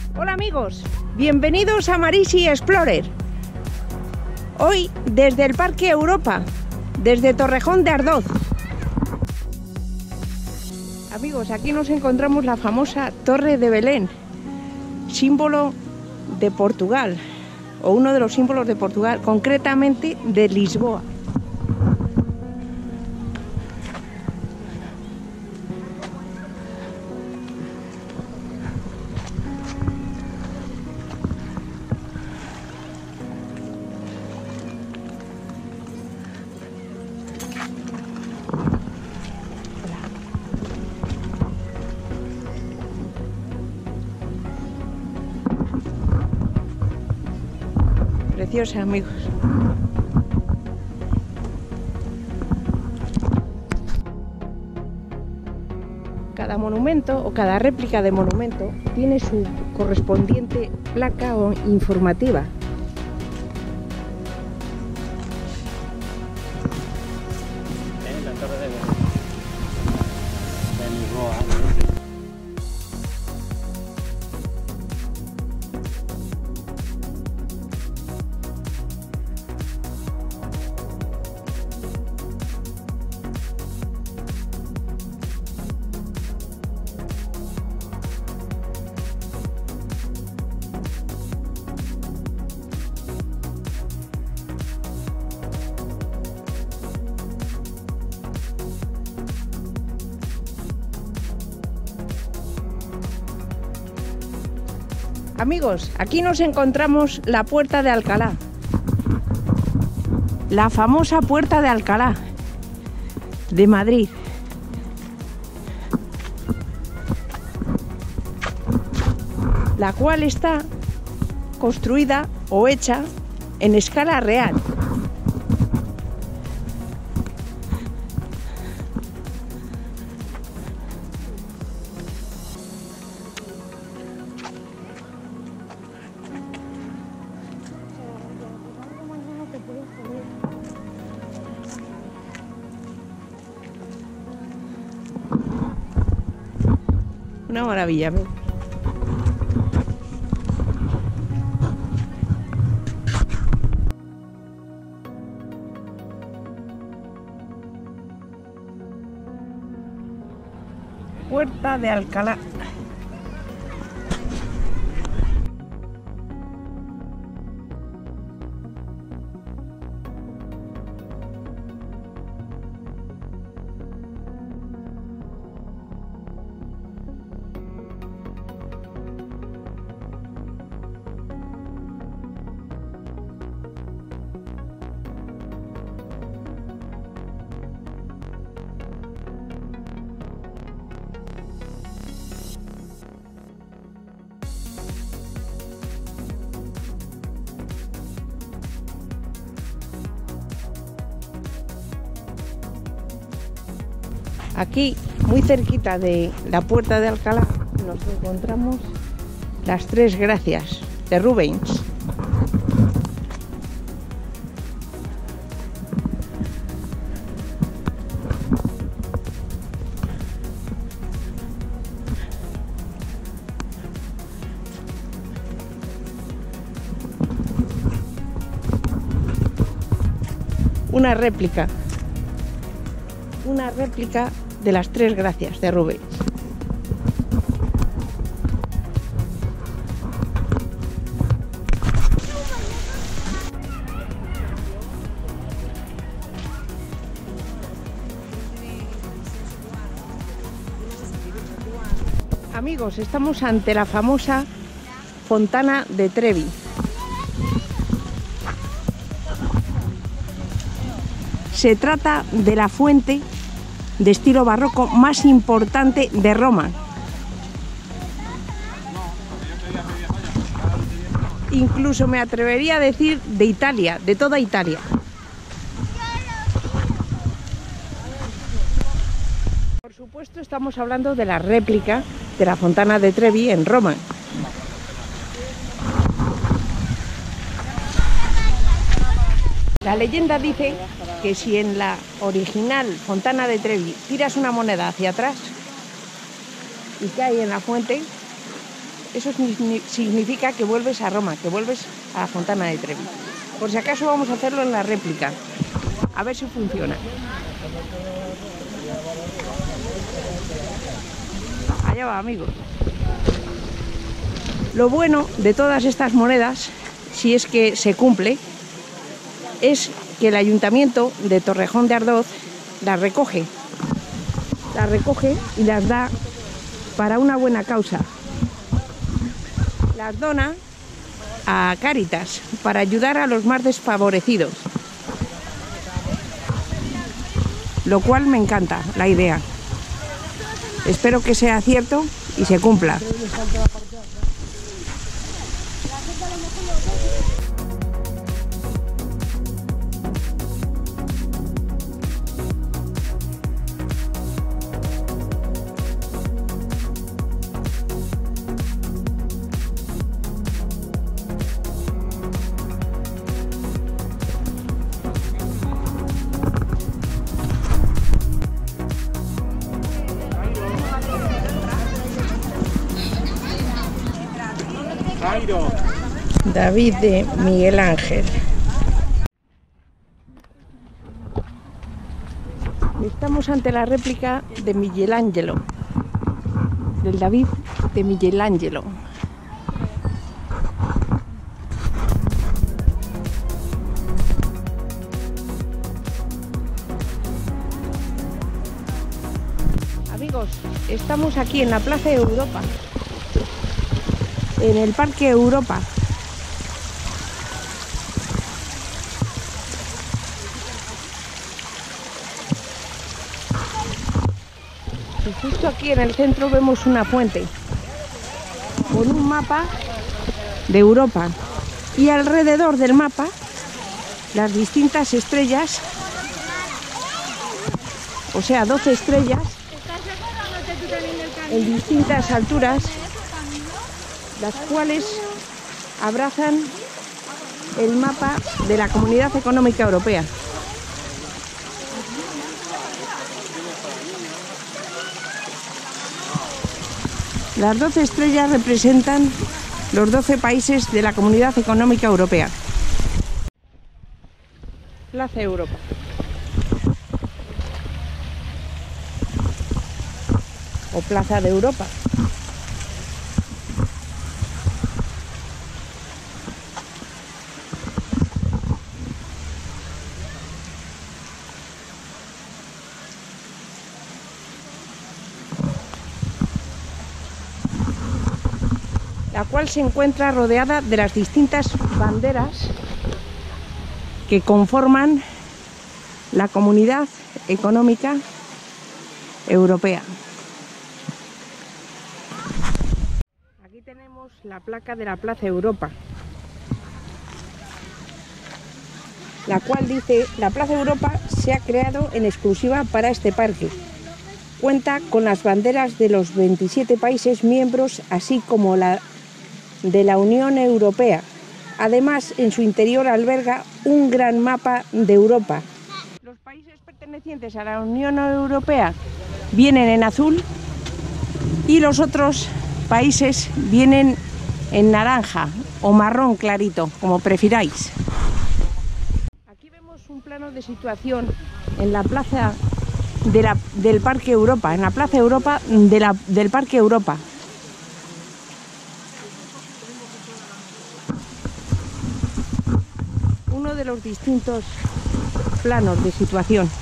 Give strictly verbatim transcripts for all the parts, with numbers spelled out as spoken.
Hola amigos, bienvenidos a Marisi Explorer. Hoy desde el Parque Europa, desde Torrejón de Ardoz. Amigos, aquí nos encontramos la famosa Torre de Belén, símbolo de Portugal, o uno de los símbolos de Portugal, concretamente de Lisboa. Preciosa, amigos. Cada monumento o cada réplica de monumento tiene su correspondiente placa o informativa. En la Torre de Belén de Lisboa. Amigos, aquí nos encontramos la Puerta de Alcalá, la famosa Puerta de Alcalá de Madrid. La cual está construida o hecha en escala real. Una maravilla. Puerta de Alcalá. Aquí, muy cerquita de la Puerta de Alcalá, nos encontramos las Tres Gracias de Rubens. Una réplica, una réplica de las Tres Gracias de Rubens. Amigos, estamos ante la famosa Fontana de Trevi. Se trata de la fuente de estilo barroco más importante de Roma. Incluso me atrevería a decir de Italia, de toda Italia. Por supuesto, estamos hablando de la réplica de la Fontana de Trevi en Roma. La leyenda dice que si en la original Fontana de Trevi tiras una moneda hacia atrás y cae en la fuente, eso significa que vuelves a Roma, que vuelves a la Fontana de Trevi. Por si acaso vamos a hacerlo en la réplica, a ver si funciona. Allá va, amigos. Lo bueno de todas estas monedas, si es que se cumple, es que el Ayuntamiento de Torrejón de Ardoz las recoge, las recoge y las da para una buena causa. Las dona a Cáritas para ayudar a los más desfavorecidos, lo cual me encanta la idea. Espero que sea cierto y se cumpla. David de Miguel Ángel. Estamos ante la réplica de Michelangelo, del David de Michelangelo. Amigos, estamos aquí en la Plaza Europa, en el Parque Europa. Y justo aquí en el centro vemos una fuente con un mapa de Europa y alrededor del mapa las distintas estrellas, o sea, doce estrellas en distintas alturas, las cuales abrazan el mapa de la Comunidad Económica Europea. Las doce estrellas representan los doce países de la Comunidad Económica Europea. Plaza Europa. O Plaza de Europa. La cual se encuentra rodeada de las distintas banderas que conforman la Comunidad Económica Europea. Aquí tenemos la placa de la Plaza Europa, la cual dice: la Plaza Europa se ha creado en exclusiva para este parque. Cuenta con las banderas de los veintisiete países miembros, así como la de la Unión Europea. Además, en su interior alberga un gran mapa de Europa. Los países pertenecientes a la Unión Europea vienen en azul y los otros países vienen en naranja o marrón clarito, como prefiráis. Aquí vemos un plano de situación en la plaza de la, del Parque Europa, en la Plaza Europa de la, del Parque Europa. Uno de los distintos planos de situación.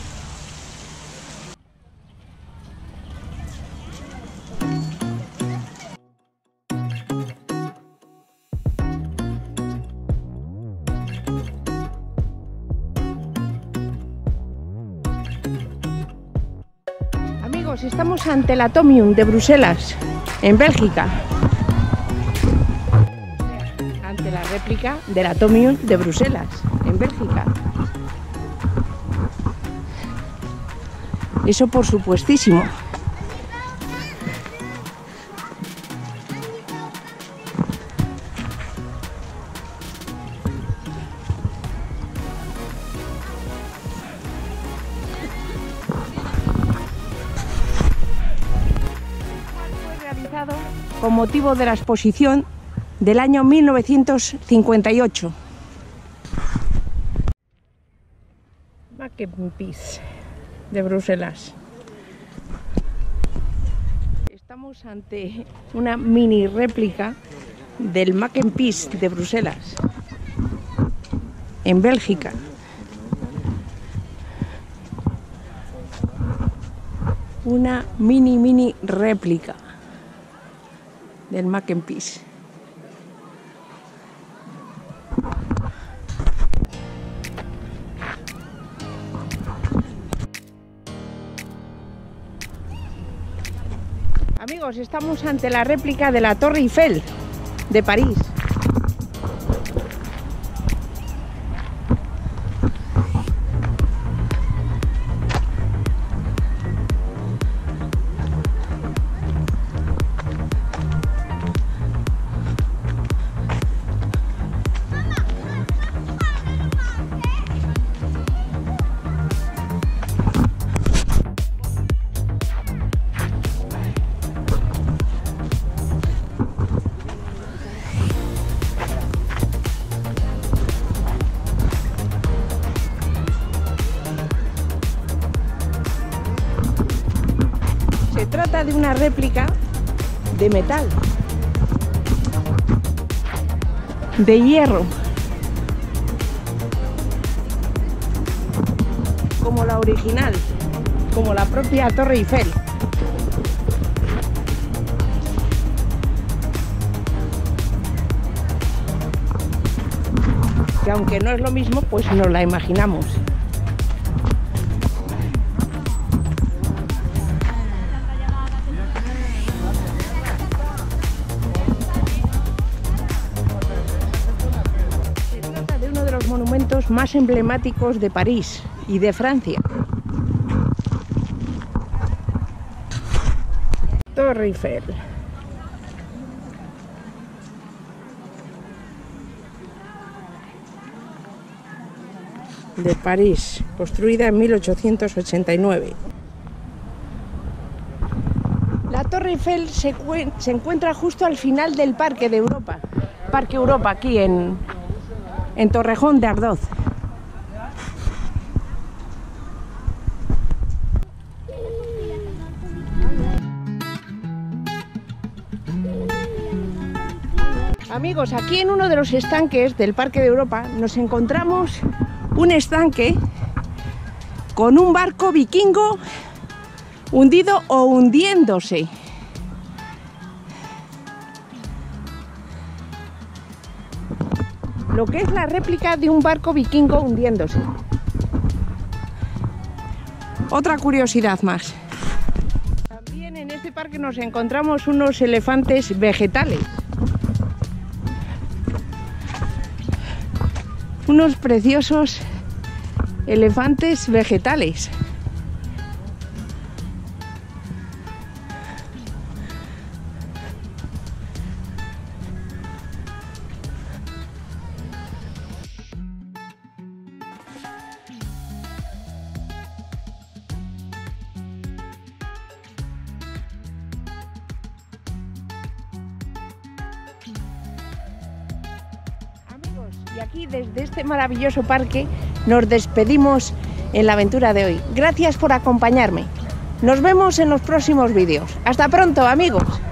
Amigos, estamos ante el Atomium de Bruselas, en Bélgica. Ante la réplica del Atomium de Bruselas, en Bélgica. Eso por supuestísimo. Fue realizado con motivo de la exposición del año mil novecientos cincuenta y ocho. Mac and Peace de Bruselas. Estamos ante una mini réplica del Mac and Peace de Bruselas, en Bélgica. Una mini mini réplica del Mac and Peace. Amigos, estamos ante la réplica de la Torre Eiffel de París. Se trata de una réplica de metal, de hierro, como la original, como la propia Torre Eiffel. Que aunque no es lo mismo, pues nos la imaginamos. Monumentos más emblemáticos de París y de Francia. Torre Eiffel. De París, construida en mil ochocientos ochenta y nueve. La Torre Eiffel se, se encuentra justo al final del Parque de Europa, Parque Europa, aquí en en Torrejón de Ardoz. Amigos, aquí en uno de los estanques del Parque de Europa nos encontramos un estanque con un barco vikingo hundido o hundiéndose. Lo que es la réplica de un barco vikingo hundiéndose. Otra curiosidad más. También en este parque nos encontramos unos elefantes vegetales. Unos preciosos elefantes vegetales. Y aquí desde este maravilloso parque nos despedimos en la aventura de hoy. Gracias por acompañarme. Nos vemos en los próximos vídeos. Hasta pronto, amigos.